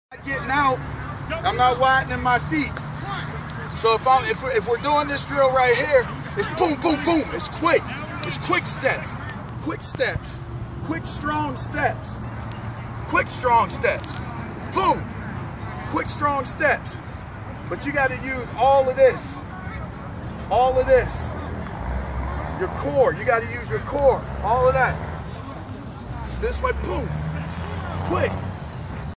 Getting out, I'm not widening my feet. So if we're doing this drill right here, it's boom, boom, boom. It's quick. It's quick steps, quick strong steps, quick strong steps. Boom, quick strong steps. But you got to use all of this, your core. You got to use your core, all of that. So this way, boom, quick.